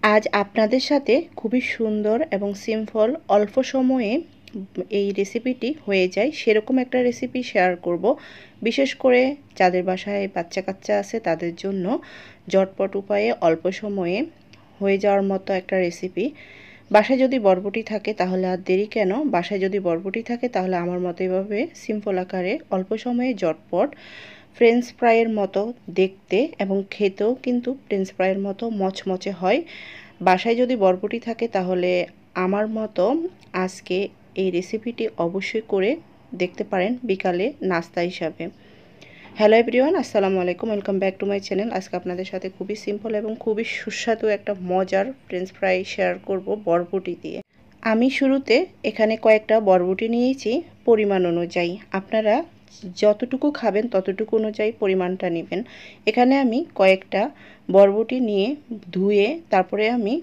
আজ আপনাদের সাথে খুবই সুন্দর এবং সিম্পল অল্প সময়ে এই রেসিপিটি হয়ে যায় সেরকম একটা রেসিপি শেয়ার করব। বিশেষ করে যাদের বাসায় বাচ্চা কাচ্চা আছে তাদের জন্য ঝটপট উপায়ে অল্প সময়ে হয়ে যাওয়ার মতো একটা রেসিপি। বাসায় যদি বরবটি থাকে তাহলে আর দেরি কেন, বাসায় যদি বরবটি থাকে তাহলে আমার মতো এভাবে সিম্পল আকারে অল্প সময়ে ঝটপট ফ্রেঞ্চ ফ্রাইয়ের মতো দেখতে এবং খেতেও কিন্তু ফ্রেঞ্চ ফ্রাইয়ের মতো মচমচে হয়। বাসায় যদি বরবটি থাকে তাহলে আমার মতো আজকে এই রেসিপিটি অবশ্যই করে দেখতে পারেন বিকালে নাস্তা হিসাবে। হ্যালো এভরিওয়ান, আসসালামু আলাইকুম, welcome back to my channel. আজকে আপনাদের সাথে খুবই সিম্পল এবং খুবই সুস্বাদু একটা মজার ফ্রেঞ্চ ফ্রাই শেয়ার করব বরবটি দিয়ে। আমি শুরুতে এখানে কয়েকটা বরবটি নিয়েছি পরিমাণ অনুযায়ী। আপনারা যতটুকু খাবেন ততটুকু অনুযায়ী পরিমাণটা নেবেন। এখানে আমি কয়েকটা বরবটি নিয়ে ধুয়ে তারপরে আমি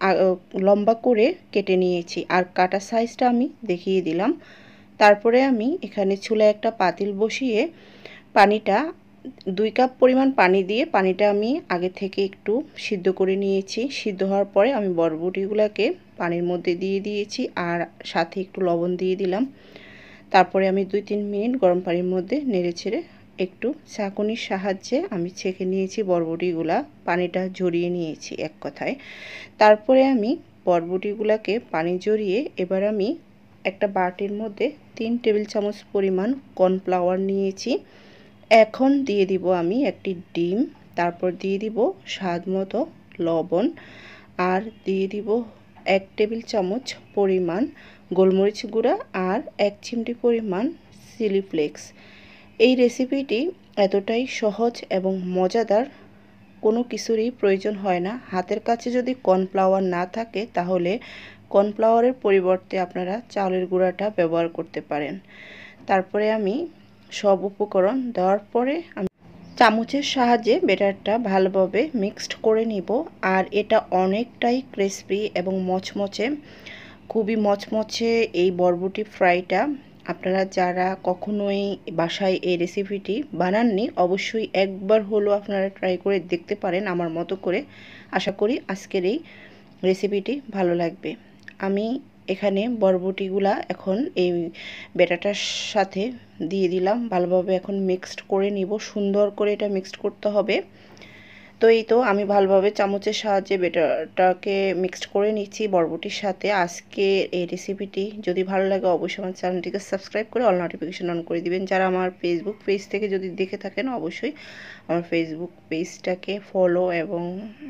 লম্বা করে কেটে নিয়েছি, আর কাটা সাইজটা আমি দেখিয়ে দিলাম। তারপরে আমি এখানে চুলায় একটা পাতিল বসিয়ে পানিটা 2 কাপ পরিমাণ পানি দিয়ে পানিটা আমি আগে থেকে একটু সিদ্ধ করে নিয়েছি। সিদ্ধ হওয়ার পরে আমি বরবটিগুলোকে পানির মধ্যে দিয়ে দিয়েছি আর সাথে একটু লবণ দিয়ে দিলাম। তারপরে আমি 2-3 মিনিট গরম পানির মধ্যে নেড়েচেড়ে একটু ছাঁকুনির সাহায্যে আমি ছেঁকে নিয়েছি বরবটিগুলা, পানিটা ঝরিয়ে নিয়েছি এক কথায়। তারপরে আমি বরবটিগুলাকে পানি ঝরিয়ে এবার আমি একটা বাটির মধ্যে 3 টেবিল চামচ পরিমাণ কর্নফ্লাওয়ার নিয়েছি। এখন দিয়ে দিব আমি একটি ডিম, তারপর দিয়ে দিব স্বাদ মতো লবণ, আর দিয়ে দিব 1 টেবিল চামচ পরিমাণ গোলমরিচ গুঁড়া আর 1 চিমটি পরিমাণ চিলি ফ্লেক্স। এই রেসিপিটি এতটাই সহজ এবং মজাদার, কোনো কিছুরই প্রয়োজন হয় না। হাতের কাছে যদি কর্নফ্লাওয়ার না থাকে তাহলে কর্নফ্লাওয়ারের পরিবর্তে আপনারা চালের গুঁড়াটা ব্যবহার করতে পারেন। তারপরে আমি সব উপকরণ দেওয়ার পরে আমি চামচের সাহায্যে ব্যাটারটা ভালোভাবে মিক্সড করে নিব। আর এটা অনেকটাই ক্রিসপি এবং মচমচে, খুবই মচমচে এই বরবটি ফ্রাইটা। আপনারা যারা কখনোই বাসায় এই রেসিপিটি বানাননি অবশ্যই একবার হলেও আপনারা ট্রাই করে দেখতে পারেন আমার মতো করে। আশা করি আজকের এই রেসিপিটি ভালো লাগবে। আমি এখানে বরবটিগুলা এখন এই ব্যাটারটার সাথে দিয়ে দিলাম, ভালোভাবে এখন মিক্সড করে নিব। সুন্দর করে এটা মিক্সড করতে হবে। তো এই তো আমি ভালোভাবে চামচের সাহায্যে ব্যাটারটাকে মিক্সড করে নিচ্ছি বরবটির সাথে। আজকে এই রেসিপিটি যদি ভালো লাগে অবশ্যই আমার চ্যানেলটিকে সাবস্ক্রাইব করে অল নোটিফিকেশন অন করে দিবেন। যারা আমার ফেসবুক পেজ থেকে যদি দেখে থাকেন অবশ্যই আমার ফেসবুক পেজটাকে ফলো এবং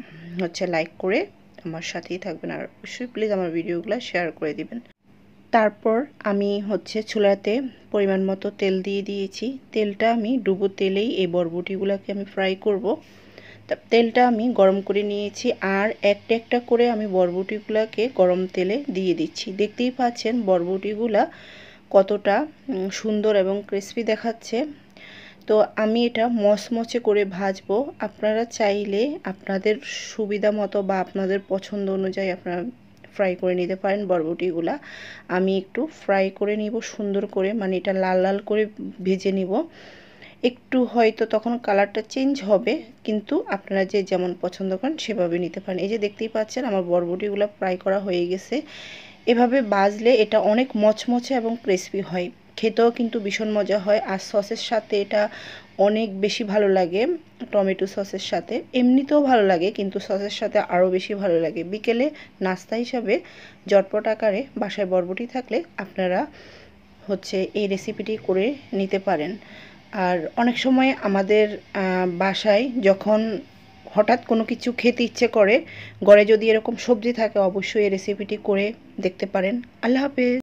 লাইক করে আমার সাথেই থাকবেন, আর অবশ্যই প্লিজ আমার ভিডিওগুলো শেয়ার করে দিবেন। তারপর আমি চুলাতে পরিমাণ মতো তেল দিয়ে দিয়েছি। তেলটা আমি ডুবো তেলেই এই বরবটিগুলোকে আমি ফ্রাই করব। তেলটা আমি গরম করে নিয়েছি আর একটা একটা করে আমি বরবটিগুলোকে গরম তেলে দিয়ে দিচ্ছি। দেখতেই পাচ্ছেন বরবটিগুলা কতটা সুন্দর এবং ক্রিসপি দেখাচ্ছে। তো আমি এটা মচমচে করে ভাজবো। আপনারা চাইলে আপনাদের সুবিধা মতো বা আপনাদের পছন্দ অনুযায়ী আপনারা ফ্রাই করে নিতে পারেন বরবটিগুলা। আমি একটু ফ্রাই করে নিব সুন্দর করে, মানে এটা লাল লাল করে ভেজে নিব। একটু হয়তো তখন কালারটা চেঞ্জ হবে, কিন্তু আপনারা যে যেমন পছন্দ করেন সেভাবে নিতে পারেন। এই যে দেখতেই পাচ্ছেন আমার বরবটিগুলো ফ্রাই করা হয়ে গেছে। এভাবে ভাজলে এটা অনেক মচমচে এবং ক্রিসপি হয়, খেতেও কিন্তু ভীষণ মজা হয়। আর সসের সাথে এটা অনেক বেশি ভালো লাগে, টমেটো সসের সাথে। এমনিতেও ভালো লাগে কিন্তু সসের সাথে আরও বেশি ভালো লাগে। বিকেলে নাস্তা হিসাবে ঝটপট আকারে বাসায় বরবটি থাকলে আপনারা এই রেসিপিটি করে নিতে পারেন। আর অনেক সময় আমাদের বাসায় যখন হঠাৎ কোনো কিছু খেতে ইচ্ছে করে, ঘরে যদি এরকম সবজি থাকে অবশ্যই এই রেসিপিটি করে দেখতে পারেন। আল্লাহ হাফেজ।